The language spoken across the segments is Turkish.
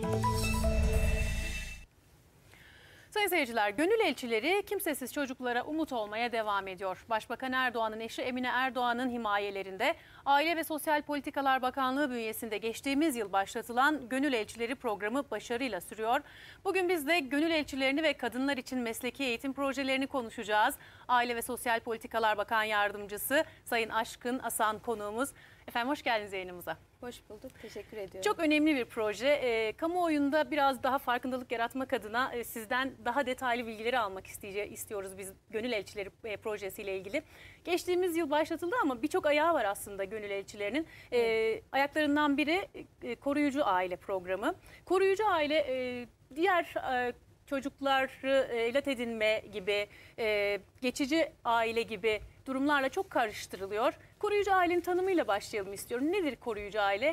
Sayın seyirciler, gönül elçileri kimsesiz çocuklara umut olmaya devam ediyor. Başbakan Erdoğan'ın eşi Emine Erdoğan'ın himayelerinde Aile ve Sosyal Politikalar Bakanlığı bünyesinde geçtiğimiz yıl başlatılan Gönül Elçileri programı başarıyla sürüyor. Bugün biz de gönül elçilerini ve kadınlar için mesleki eğitim projelerini konuşacağız. Aile ve Sosyal Politikalar Bakan Yardımcısı Sayın Aşkın Asan konuğumuz. Efendim hoş geldiniz yayınımıza. Hoş bulduk. Teşekkür ediyorum. Çok önemli bir proje. Kamuoyunda biraz daha farkındalık yaratmak adına sizden daha detaylı bilgileri almak istiyoruz biz Gönül Elçileri projesiyle ilgili. Geçtiğimiz yıl başlatıldı ama birçok ayağı var aslında Gönül Elçilerinin. Ayaklarından biri Koruyucu Aile programı. Koruyucu Aile diğer çocukları evlat edinme gibi, geçici aile gibi durumlarla çok karıştırılıyor. Koruyucu ailenin tanımıyla başlayalım istiyorum. Nedir koruyucu aile?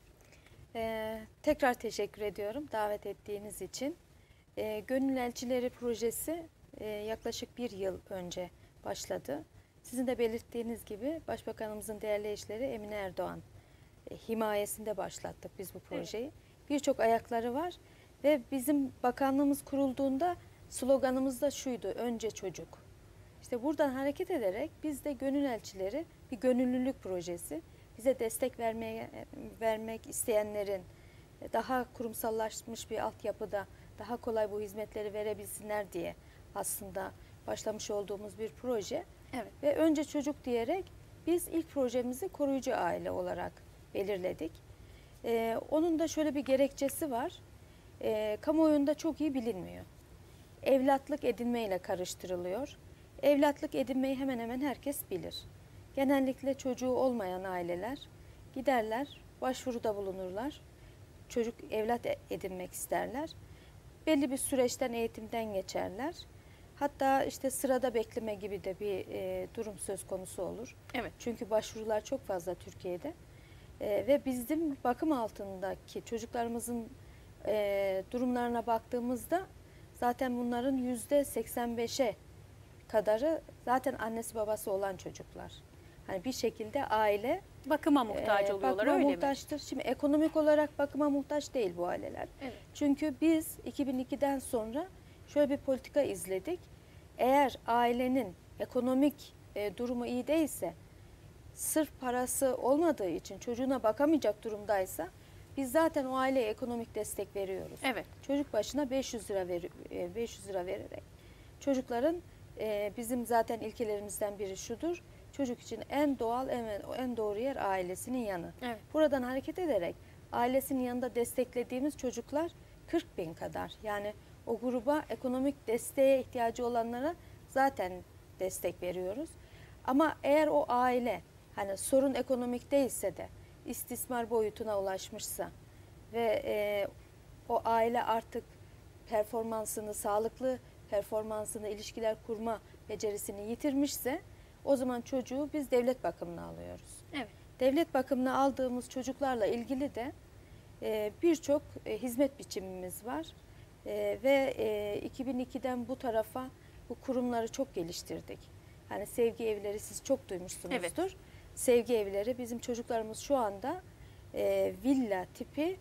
Tekrar teşekkür ediyorum davet ettiğiniz için. Gönül Elçileri projesi yaklaşık bir yıl önce başladı. Sizin de belirttiğiniz gibi Başbakanımızın değerli eşleri Emine Erdoğan himayesinde başlattık biz bu projeyi. Evet. Birçok ayakları var ve bizim bakanlığımız kurulduğunda sloganımız da şuydu: önce çocuk. İşte buradan hareket ederek biz de Gönül Elçileri bir gönüllülük projesi, bize destek vermek isteyenlerin daha kurumsallaşmış bir altyapıda daha kolay bu hizmetleri verebilsinler diye aslında başlamış olduğumuz bir proje. Evet. Ve önce çocuk diyerek biz ilk projemizi koruyucu aile olarak belirledik. Onun da şöyle bir gerekçesi var. Kamuoyunda çok iyi bilinmiyor. Evlatlık edinmeyle karıştırılıyor. Evlatlık edinmeyi hemen hemen herkes bilir. Genellikle çocuğu olmayan aileler giderler, başvuruda bulunurlar. Çocuk evlat edinmek isterler. Belli bir süreçten, eğitimden geçerler. Hatta işte sırada bekleme gibi de bir durum söz konusu olur. Evet. Çünkü başvurular çok fazla Türkiye'de. Ve bizim bakım altındaki çocuklarımızın durumlarına baktığımızda zaten bunların %85'e kadarı zaten annesi babası olan çocuklar. Hani bir şekilde aile bakıma muhtaç oluyorlar, bakıma öyle muhtaçtır. mi? Şimdi ekonomik olarak bakıma muhtaç değil bu aileler. Evet. Çünkü biz 2002'den sonra şöyle bir politika izledik. Eğer ailenin ekonomik durumu iyi değilse, sırf parası olmadığı için çocuğuna bakamayacak durumdaysa biz zaten o aileye ekonomik destek veriyoruz. Evet. Çocuk başına 500 lira vererek çocukların bizim zaten ilkelerimizden biri şudur: çocuk için en doğal, en doğru yer ailesinin yanı. Evet. Buradan hareket ederek ailesinin yanında desteklediğimiz çocuklar 40.000 kadar. Yani o gruba ekonomik desteğe ihtiyacı olanlara zaten destek veriyoruz. Ama eğer o aile hani sorun ekonomik değilse de istismar boyutuna ulaşmışsa ve o aile artık performansını, sağlıklı performansını, ilişkiler kurma becerisini yitirmişse o zaman çocuğu biz devlet bakımına alıyoruz. Evet. Devlet bakımına aldığımız çocuklarla ilgili de birçok hizmet biçimimiz var. Ve 2002'den bu tarafa bu kurumları çok geliştirdik. Hani sevgi evleri siz çok duymuşsunuzdur. Evet. Sevgi evleri bizim çocuklarımız şu anda villa tipi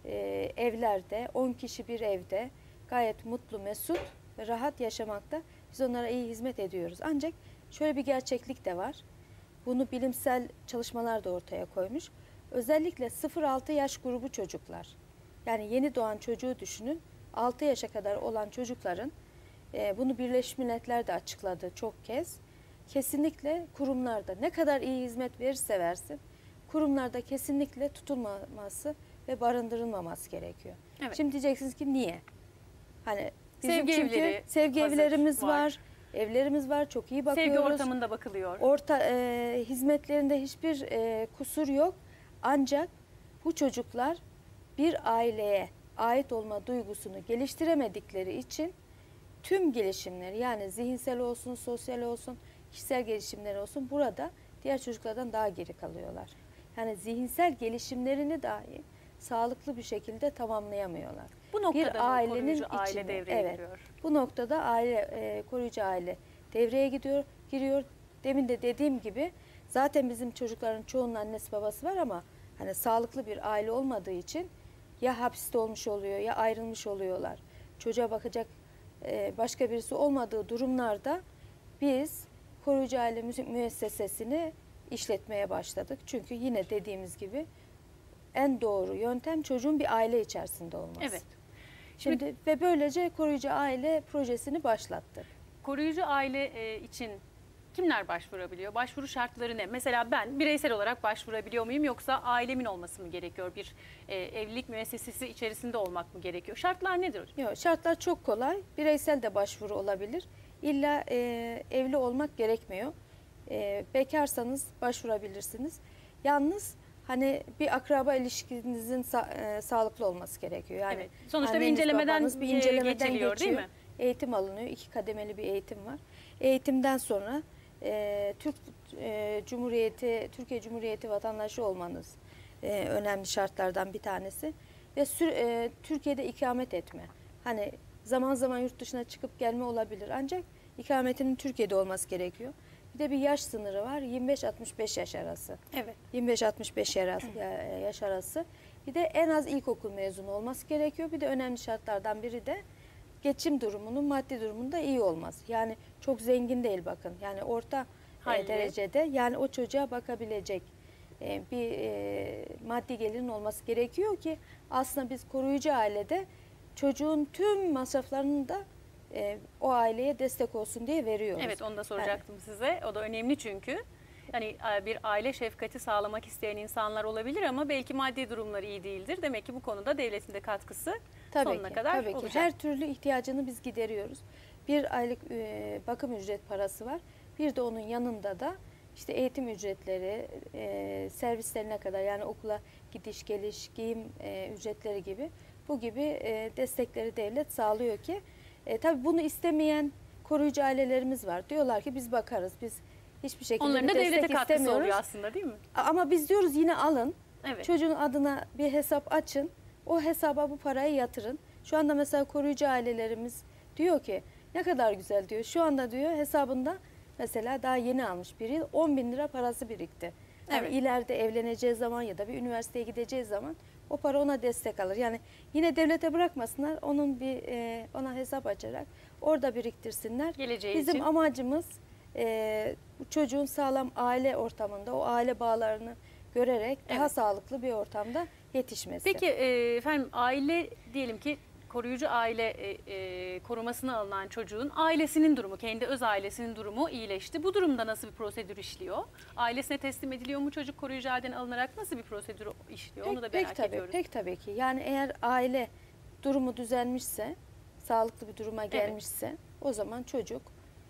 evlerde, 10 kişi bir evde gayet mutlu, mesut ve rahat yaşamakta. Biz onlara iyi hizmet ediyoruz. Ancak şöyle bir gerçeklik de var. Bunu bilimsel çalışmalar da ortaya koymuş. Özellikle 0-6 yaş grubu çocuklar. Yani yeni doğan çocuğu düşünün. 6 yaşa kadar olan çocukların bunu Birleşmiş Milletler de açıkladı çok kez. Kesinlikle kurumlarda ne kadar iyi hizmet verirse versin, kurumlarda kesinlikle tutulmaması ve barındırılmaması gerekiyor. Evet. Şimdi diyeceksiniz ki niye? Hani bizim sevgi evlerimiz var, evlerimiz var, çok iyi bakıyoruz. Sevgi ortamında bakılıyor. Hizmetlerinde hiçbir kusur yok. Ancak bu çocuklar bir aileye ait olma duygusunu geliştiremedikleri için tüm gelişimleri, yani zihinsel olsun, sosyal olsun, kişisel gelişimleri olsun, burada diğer çocuklardan daha geri kalıyorlar. Yani zihinsel gelişimlerini dahi sağlıklı bir şekilde tamamlayamıyorlar. Bu noktada bir ailenin aile devreye giriyor. Bu noktada koruyucu aile devreye giriyor. Demin de dediğim gibi zaten bizim çocukların çoğunun annesi babası var ama hani sağlıklı bir aile olmadığı için ya hapiste olmuş oluyor ya ayrılmış oluyorlar. Çocuğa bakacak başka birisi olmadığı durumlarda biz koruyucu aile müessesesini işletmeye başladık. Çünkü yine dediğimiz gibi en doğru yöntem çocuğun bir aile içerisinde olması. Evet. Şimdi ve böylece koruyucu aile projesini başlattık. Koruyucu aile için kimler başvurabiliyor? Başvuru şartları ne? Mesela ben bireysel olarak başvurabiliyor muyum, yoksa ailemin olması mı gerekiyor? Bir evlilik müessesesi içerisinde olmak mı gerekiyor? Şartlar nedir? Yok, şartlar çok kolay. Bireysel de başvuru olabilir. İlla evli olmak gerekmiyor. Bekarsanız başvurabilirsiniz. Yalnız hani bir akraba ilişkinizin sağlıklı olması gerekiyor. Yani Evet. Sonuçta bir anneniz, incelemeden, babanız bir incelemeden geçiliyor, geçiyor. değil mi? Eğitim alınıyor. 2 kademeli bir eğitim var. Eğitimden sonra Türkiye Cumhuriyeti vatandaşı olmanız önemli şartlardan bir tanesi ve Türkiye'de ikamet etme. Hani zaman zaman yurt dışına çıkıp gelme olabilir, ancak ikametinin Türkiye'de olması gerekiyor. Bir de bir yaş sınırı var, 25-65 yaş arası. Evet. 25-65 yaş arası. Bir de en az ilkokul mezunu olması gerekiyor. Bir de önemli şartlardan biri de geçim durumunun, maddi durumunun da iyi olması. Yani çok zengin değil, bakın. Yani orta derecede, yani o çocuğa bakabilecek bir maddi gelirin olması gerekiyor ki aslında biz koruyucu ailede çocuğun tüm masraflarını da o aileye destek olsun diye veriyoruz. Evet, onu da soracaktım size. O da önemli çünkü. Hani bir aile şefkati sağlamak isteyen insanlar olabilir ama belki maddi durumları iyi değildir. Demek ki bu konuda devletin de katkısı sonuna kadar tabii olacak. ki. Her türlü ihtiyacını biz gideriyoruz. Bir aylık bakım ücret parası var. Bir de onun yanında da işte eğitim ücretleri, servislerine kadar, yani okula gidiş geliş, giyim ücretleri gibi, bu gibi destekleri devlet sağlıyor ki tabii bunu istemeyen koruyucu ailelerimiz var. Diyorlar ki biz bakarız, biz hiçbir şekilde Onların da bir destek devlete katkısı istemiyoruz. oluyor aslında, değil mi? Ama biz diyoruz yine alın. Evet. Çocuğun adına bir hesap açın. O hesaba bu parayı yatırın. Şu anda mesela koruyucu ailelerimiz diyor ki ne kadar güzel diyor. Şu anda diyor hesabında mesela daha yeni almış bir yıl 10.000 lira parası birikti. Yani Evet. ileride evleneceği zaman ya da bir üniversiteye gideceği zaman o para ona destek alır. Yani yine devlete bırakmasınlar. Onun ona hesap açarak orada biriktirsinler. Geleceği Bizim için. amacımız bu çocuğun sağlam aile ortamında o aile bağlarını görerek daha Evet. sağlıklı bir ortamda yetişmesi. Peki efendim, aile diyelim ki koruyucu aile korumasına alınan çocuğun ailesinin durumu, kendi öz ailesinin durumu iyileşti. Bu durumda nasıl bir prosedür işliyor? Ailesine teslim ediliyor mu çocuk, koruyucu aileden alınarak nasıl bir prosedür işliyor? Onu da merak ediyoruz. Pek tabii ki. Yani eğer aile durumu düzelmişse, sağlıklı bir duruma gelmişse o zaman çocuk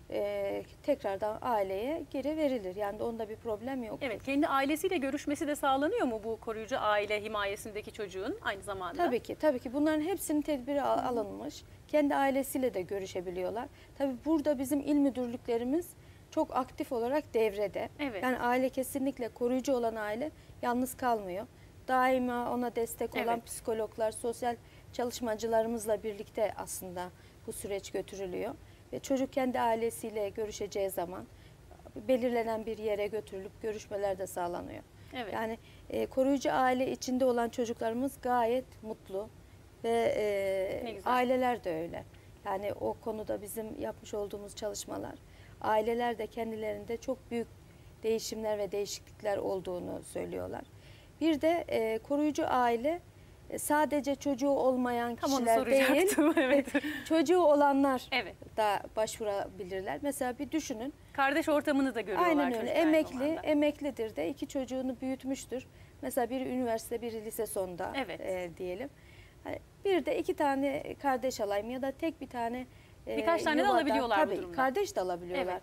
tekrardan aileye geri verilir. Yani onda bir problem yok. Evet, kendi ailesiyle görüşmesi de sağlanıyor mu bu koruyucu aile himayesindeki çocuğun aynı zamanda? Tabii ki bunların hepsinin tedbiri alınmış. Kendi ailesiyle de görüşebiliyorlar. Tabii burada bizim il müdürlüklerimiz çok aktif olarak devrede. Evet. Yani aile kesinlikle, koruyucu olan aile yalnız kalmıyor. Daima ona destek olan Evet. psikologlar, sosyal çalışmacılarımızla birlikte aslında bu süreç götürülüyor. Ve çocuk kendi ailesiyle görüşeceği zaman belirlenen bir yere götürülüp görüşmeler de sağlanıyor. Evet. Yani koruyucu aile içinde olan çocuklarımız gayet mutlu ve Ne güzel. aileler de öyle. Yani o konuda bizim yapmış olduğumuz çalışmalar, aileler de kendilerinde çok büyük değişimler ve değişiklikler olduğunu söylüyorlar. Bir de koruyucu aile sadece çocuğu olmayan Tam onu kişiler değil, soracaktım. Evet. çocuğu olanlar Evet. da başvurabilirler. Mesela bir düşünün. Kardeş ortamını da görüyorlar Aynen öyle. çocuk aynı zamanda. Emeklidir de 2 çocuğunu büyütmüş,'tür. Mesela biri üniversite, biri lise sonunda diyelim. Hani bir de 2 tane kardeş alayım ya da tek bir tane Birkaç tane de yuvadan, alabiliyorlar bu tabii, durumda. kardeş de alabiliyorlar.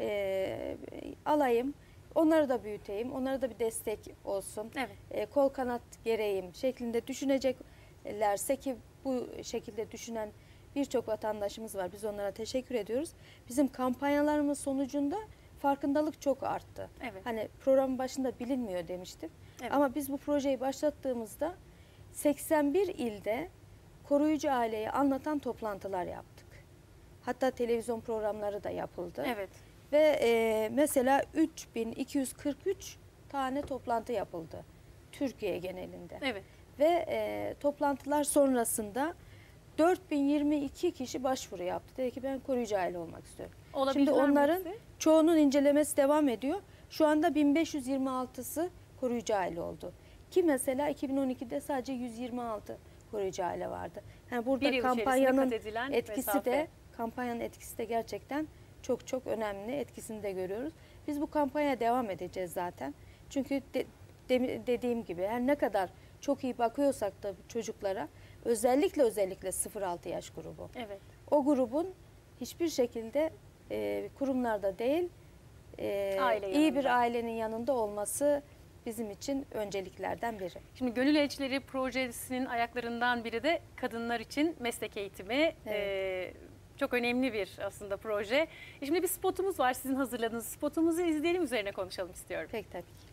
Alayım, onları da büyüteyim, onlara da bir destek olsun. Evet. Kol kanat gereyim şeklinde düşüneceklerse, ki bu şekilde düşünen birçok vatandaşımız var. Biz onlara teşekkür ediyoruz. Bizim kampanyalarımız sonucunda farkındalık çok arttı. Evet. Hani programın başında bilinmiyor demiştim. Evet. Ama biz bu projeyi başlattığımızda 81 ilde koruyucu aileyi anlatan toplantılar yaptık. Hatta televizyon programları da yapıldı. Evet. Ve mesela 3243 tane toplantı yapıldı Türkiye genelinde. Evet. Ve toplantılar sonrasında 4022 kişi başvuru yaptı. Dedi ki ben koruyucu aile olmak istiyorum. Şimdi onların çoğunun incelemesi devam ediyor. Şu anda 1526'sı koruyucu aile oldu. Ki mesela 2012'de sadece 126 koruyucu aile vardı. Yani burada kampanyanın etkisi de gerçekten çok çok önemli. Etkisini de görüyoruz. Biz bu kampanya devam edeceğiz zaten. Çünkü dediğim gibi her ne kadar çok iyi bakıyorsak da çocuklara, özellikle 0-6 yaş grubu. Evet. O grubun hiçbir şekilde kurumlarda değil, iyi bir ailenin yanında olması bizim için önceliklerden biri. Şimdi Gönül Elçileri projesinin ayaklarından biri de kadınlar için meslek eğitimi. Evet. Çok önemli bir aslında proje. Şimdi bir spotumuz var, sizin hazırladığınız spotumuzu izleyelim, üzerine konuşalım istiyorum. Peki, tabii ki.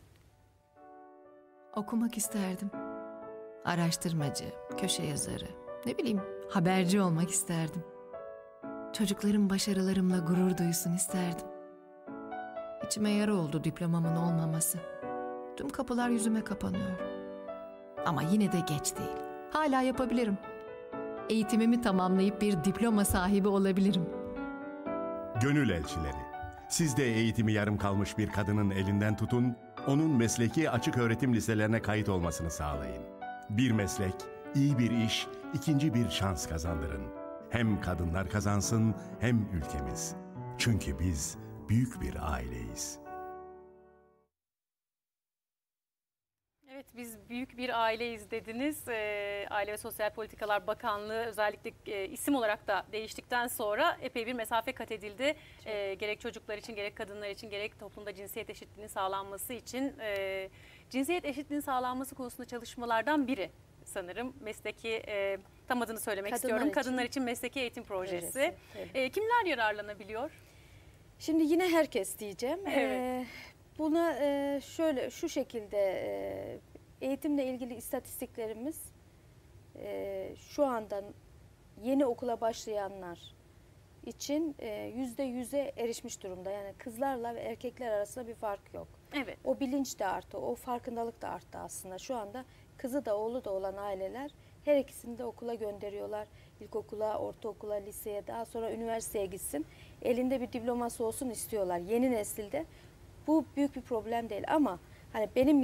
Okumak isterdim. Araştırmacı, köşe yazarı, ne bileyim haberci olmak isterdim. Çocuklarım başarılarımla gurur duysun isterdim. İçime yara oldu diplomamın olmaması. Tüm kapılar yüzüme kapanıyor. Ama yine de geç değil. Hala yapabilirim. Eğitimimi tamamlayıp bir diploma sahibi olabilirim. Gönül Elçileri. Siz de eğitimi yarım kalmış bir kadının elinden tutun, onun mesleki açık öğretim liselerine kayıt olmasını sağlayın. Bir meslek, iyi bir iş, ikinci bir şans kazandırın. Hem kadınlar kazansın hem ülkemiz. Çünkü biz büyük bir aileyiz. Evet, biz büyük bir aileyiz dediniz. Aile ve Sosyal Politikalar Bakanlığı özellikle isim olarak da değiştikten sonra epey bir mesafe kat edildi. Gerek çocuklar için, gerek kadınlar için, gerek toplumda cinsiyet eşitliğinin sağlanması için. Cinsiyet eşitliğinin sağlanması konusunda çalışmalardan biri sanırım mesleki, tam adını söylemek istiyorum. Kadınlar için Mesleki Eğitim Projesi. Evet. Kimler yararlanabiliyor? Şimdi yine herkes diyeceğim. Evet. Buna şu şekilde eğitimle ilgili istatistiklerimiz şu anda yeni okula başlayanlar için %100'e erişmiş durumda. Yani kızlarla ve erkekler arasında bir fark yok. Evet. O bilinç de arttı, o farkındalık da arttı aslında. Şu anda kızı da oğlu da olan aileler her ikisini de okula gönderiyorlar. İlkokula, ortaokula, liseye, daha sonra üniversiteye gitsin. Elinde bir diploması olsun istiyorlar. Yeni nesilde bu büyük bir problem değil ama hani benim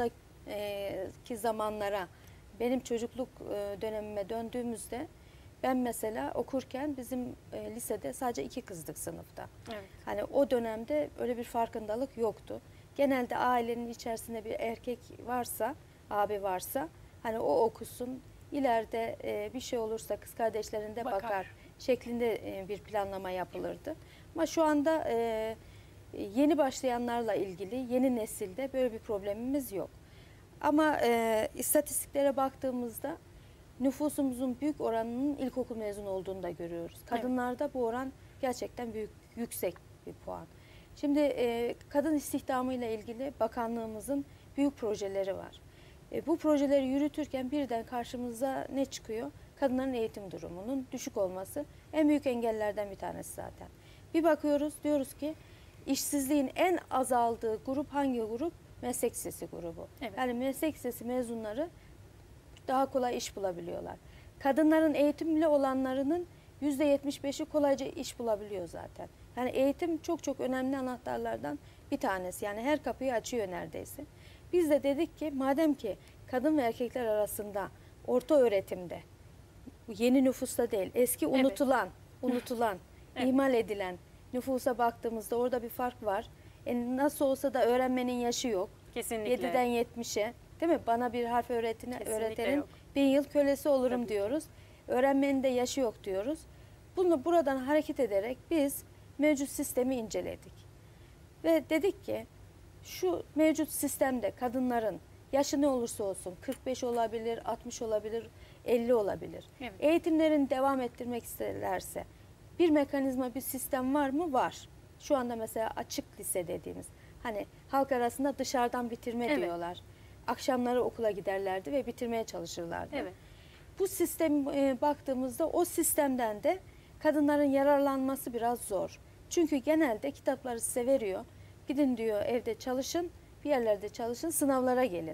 yaşımdaki zamanlara, benim çocukluk dönemime döndüğümüzde ben mesela okurken bizim lisede sadece 2 kızdık sınıfta. Evet. Hani o dönemde öyle bir farkındalık yoktu. Genelde ailenin içerisinde bir erkek varsa, abi varsa hani o okusun, ileride bir şey olursa kız kardeşlerinde bakar şeklinde bir planlama yapılırdı. Ama şu anda yeni başlayanlarla ilgili yeni nesilde böyle bir problemimiz yok. Ama istatistiklere baktığımızda nüfusumuzun büyük oranının ilkokul mezunu olduğunu da görüyoruz. Kadınlarda evet, bu oran gerçekten yüksek bir puan. Şimdi kadın istihdamıyla ilgili bakanlığımızın büyük projeleri var. Bu projeleri yürütürken birden karşımıza ne çıkıyor? Kadınların eğitim durumunun düşük olması en büyük engellerden bir tanesi zaten. Bir bakıyoruz, diyoruz ki işsizliğin en azaldığı grup hangi grup? Meslek lisesi grubu. Evet. Yani meslek lisesi mezunları daha kolay iş bulabiliyorlar. Kadınların eğitimli olanlarının %75'i kolayca iş bulabiliyor zaten. Yani eğitim çok çok önemli anahtarlardan bir tanesi. Yani her kapıyı açıyor neredeyse. Biz de dedik ki madem ki kadın ve erkekler arasında orta öğretimde, yeni nüfusta değil, eski unutulan, evet, ihmal edilen nüfusa baktığımızda orada bir fark var. Nasıl olsa da öğrenmenin yaşı yok. Kesinlikle. 7'den 70'e, değil mi? Bana bir harf öğretenin 1000 yıl kölesi olurum tabii diyoruz. Öğrenmenin de yaşı yok diyoruz. Buradan hareket ederek biz mevcut sistemi inceledik. Ve dedik ki şu mevcut sistemde kadınların yaşı ne olursa olsun 45 olabilir, 60 olabilir, 50 olabilir. Evet. Eğitimlerini devam ettirmek isterlerse bir mekanizma, bir sistem var mı? Var. Şu anda mesela açık lise dediğimiz, hani halk arasında dışarıdan bitirme evet, diyorlar. Akşamları okula giderlerdi ve bitirmeye çalışırlardı. Evet. Bu sistem baktığımızda o sistemden de kadınların yararlanması biraz zor. Çünkü genelde kitapları size veriyor. Gidin diyor, evde çalışın, bir yerlerde çalışın, sınavlara gelin.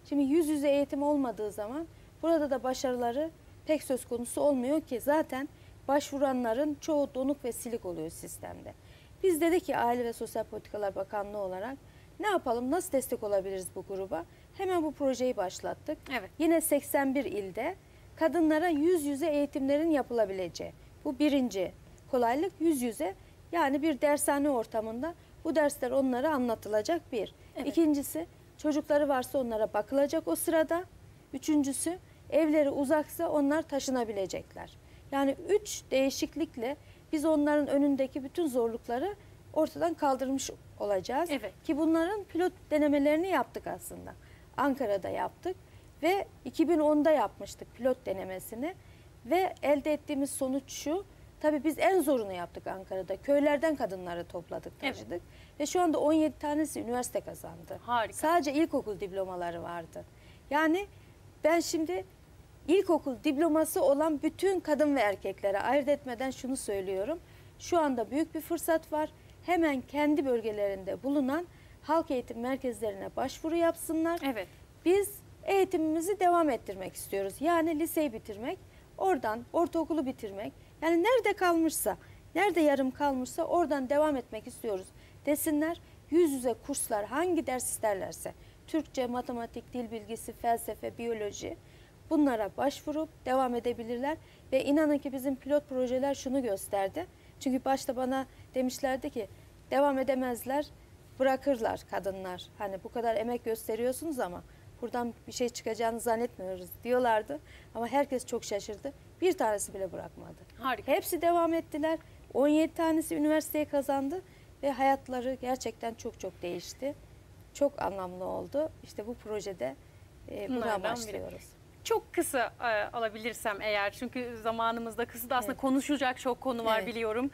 Şimdi yüz yüze eğitim olmadığı zaman burada da başarıları pek söz konusu olmuyor ki zaten başvuranların çoğu donuk ve silik oluyor sistemde. Biz dedik ki Aile ve Sosyal Politikalar Bakanlığı olarak ne yapalım, nasıl destek olabiliriz bu gruba? Hemen bu projeyi başlattık. Evet. Yine 81 ilde kadınlara yüz yüze eğitimlerin yapılabileceği. Bu birinci kolaylık, yüz yüze, yani bir dershane ortamında bu dersler onlara anlatılacak bir. Evet. İkincisi, çocukları varsa onlara bakılacak o sırada. Üçüncüsü, evleri uzaksa onlar taşınabilecekler. Yani 3 değişiklikle biz onların önündeki bütün zorlukları ortadan kaldırmış olacağız. Evet. Ki bunların pilot denemelerini yaptık aslında. Ankara'da yaptık ve 2010'da yapmıştık pilot denemesini ve elde ettiğimiz sonuç şu. Tabii biz en zorunu yaptık Ankara'da. Köylerden kadınları topladık, taşıdık. Evet. Ve şu anda 17 tanesi üniversite kazandı. Harika. Sadece ilkokul diplomaları vardı. Yani ben şimdi ilkokul diploması olan bütün kadın ve erkeklere ayırt etmeden şunu söylüyorum. Şu anda büyük bir fırsat var. Hemen kendi bölgelerinde bulunan halk eğitim merkezlerine başvuru yapsınlar. Evet. Biz eğitimimizi devam ettirmek istiyoruz. Yani liseyi bitirmek, oradan ortaokulu bitirmek. Yani nerede kalmışsa, nerede yarım kalmışsa oradan devam etmek istiyoruz desinler. Yüz yüze kurslar, hangi ders isterlerse, Türkçe, matematik, dil bilgisi, felsefe, biyoloji, bunlara başvurup devam edebilirler. Ve inanın ki bizim pilot projeler şunu gösterdi. Çünkü başta bana demişlerdi ki devam edemezler, bırakırlar kadınlar. Hani bu kadar emek gösteriyorsunuz ama buradan bir şey çıkacağını zannetmiyoruz diyorlardı. Ama herkes çok şaşırdı. Bir tanesi bile bırakmadı. Harika. Hepsi devam ettiler. 17 tanesi üniversiteyi kazandı ve hayatları gerçekten çok çok değişti. Çok anlamlı oldu. İşte bu projede buna Bunlardan biri. başlıyoruz. Çok kısa alabilirsem eğer, çünkü zamanımızda kısıtlı, aslında Evet. konuşacak çok konu var, Evet. biliyorum.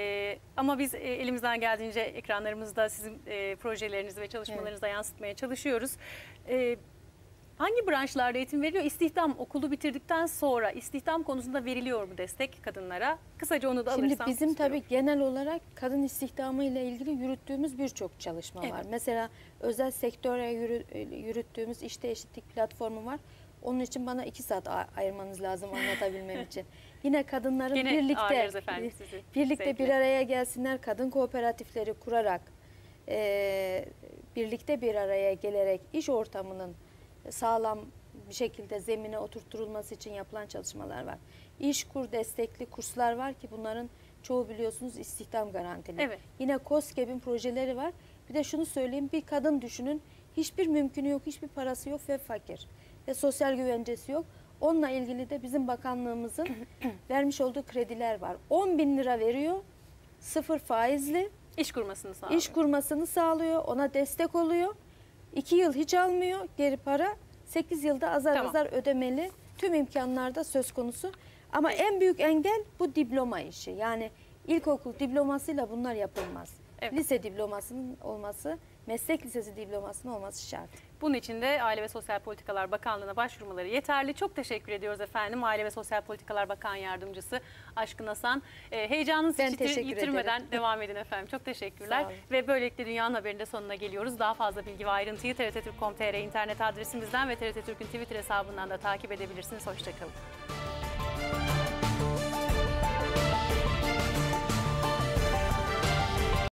Ama biz elimizden geldiğince ekranlarımızda sizin projelerinizi ve çalışmalarınızı da yansıtmaya çalışıyoruz. Hangi branşlarda eğitim veriliyor? İstihdam, okulu bitirdikten sonra istihdam konusunda veriliyor mu destek kadınlara? Kısaca onu da alırsam. Şimdi bizim istiyorum. tabii genel olarak kadın istihdamı ile ilgili yürüttüğümüz birçok çalışma var. Evet. Mesela özel sektöre yürüttüğümüz işte eşitlik platformu var. Onun için bana 2 saat ayırmanız lazım anlatabilmem için. Yine kadınların Gene ağırlarız efendim sizi. birlikte Zevkle. bir araya gelsinler, kadın kooperatifleri kurarak, birlikte bir araya gelerek iş ortamının sağlam bir şekilde zemine oturtturulması için yapılan çalışmalar var. İşkur destekli kurslar var ki bunların çoğu biliyorsunuz istihdam garantili. Evet. Yine KOSGEB'in projeleri var. Bir de şunu söyleyeyim, bir kadın düşünün, hiçbir mümkünü yok, hiçbir parası yok ve fakir. Ve sosyal güvencesi yok. Onunla ilgili de bizim bakanlığımızın vermiş olduğu krediler var. 10.000 lira veriyor, 0 faizli. İş kurmasını sağlıyor. İş kurmasını sağlıyor, ona destek oluyor. 2 yıl hiç almıyor geri para. 8 yılda azar Tamam. azar ödemeli. Tüm imkanlarda söz konusu. Ama Peki. en büyük engel bu diploma işi. Yani ilkokul diplomasıyla bunlar yapılmaz. Evet. Lise diplomasının olması, meslek lisesi diplomasının olması şart. Bunun için de Aile ve Sosyal Politikalar Bakanlığı'na başvurmaları yeterli. Çok teşekkür ediyoruz efendim. Aile ve Sosyal Politikalar Bakan Yardımcısı Aşkın Hasan. Heyecanınızı Ben hiç teşekkür yitirmeden ederim. devam edin efendim. Çok teşekkürler. Sağ olun. Ve böylelikle Dünya'nın Haberi'nde sonuna geliyoruz. Daha fazla bilgi ve ayrıntıyı TRT Türk.com.tr internet adresimizden ve TRT Türk'ün Twitter hesabından da takip edebilirsiniz. Hoşçakalın.